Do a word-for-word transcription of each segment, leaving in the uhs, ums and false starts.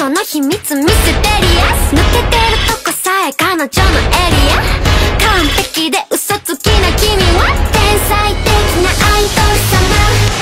その秘密ミステリアス、抜けてるとこさえ彼女のエリア、完璧で嘘つきな君は天才的なアイドル様。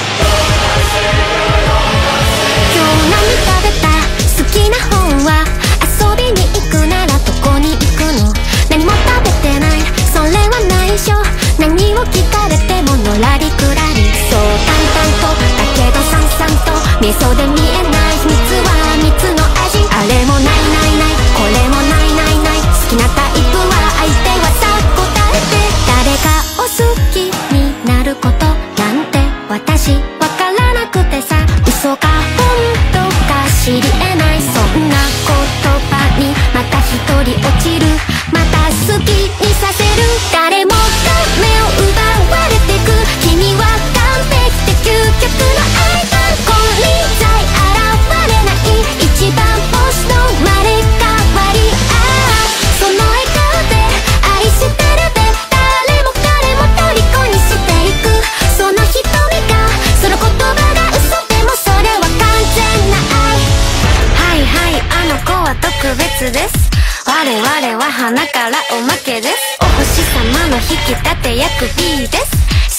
今日何食べた？好きな本は？遊びに行くならどこに行くの？何も食べてない、それは内緒。何を聞かれてものらりくらり、そう淡々とだけどさんさんと見えそうで見えない秘密は蜜の味。あれもないないない、これもないないない、好きなタイプは相手はさ答えて。誰かを好きになることなんて私わからなくてさ、嘘か本当か知り得ない、そんな言葉にまた一人落ちる、また好きにさせる。誰もが目を奪われてく、君は完璧で究極のアイドル。金輪際現れない一番星の生まれ変わり。ああその笑顔で愛してるで誰も彼も虜にしていく、その瞳がその言葉が嘘でもそれは完全な愛。はいはいあの子は特別です、我々は花からおまけです、お星様の引き立て役 B です、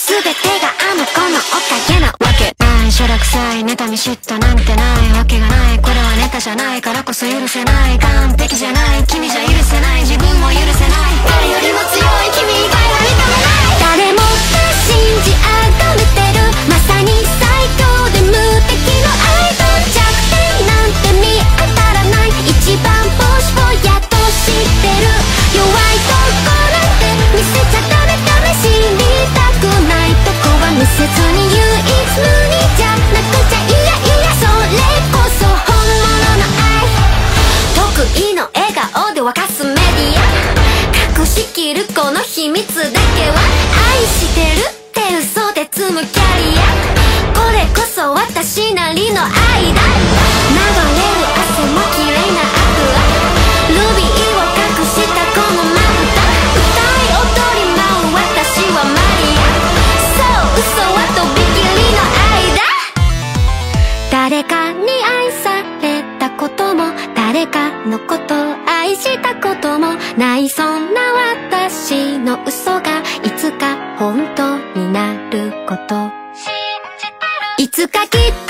全てがあの子のおかげなわけない。しょらくさい妬み嫉妬なんてないわけがない、これはネタじゃないからこそ許せない、完璧じゃない君じゃ許せない、自分も許せない、誰よりも強い君以外は認めない。誰もが信じ崇めてるまさに最強で無敵のアイドル、弱点なんて見当たらない一番星をやっと知ってる、弱いとこなんて見せちゃダメダメ、知りたくないとこは見せずに唯一無二じゃなくちゃいやいや、それこそ本物の愛。得意の笑顔で沸かすメディア、隠しきるこの秘密だけは愛してるって嘘で積むキャリア、これこそ私なりの愛だ。流れる汗も綺麗なアクア、ルビーを隠したこのまぶた、歌い踊り舞う私はマリア、そう嘘はとびきりの愛だ。誰かに愛されたことも誰かのことを愛したこともない、そんな私の嘘がいつか本当になること、いつかきっと